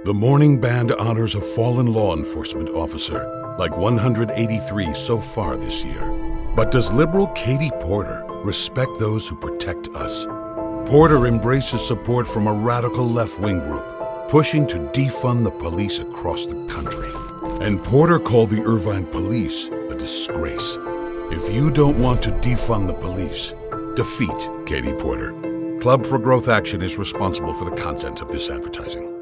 The morning band honors a fallen law enforcement officer, like 183 so far this year. But does liberal Katie Porter respect those who protect us? Porter embraces support from a radical left-wing group, pushing to defund the police across the country. And Porter called the Irvine police a disgrace. If you don't want to defund the police, defeat Katie Porter. Club for Growth Action is responsible for the content of this advertising.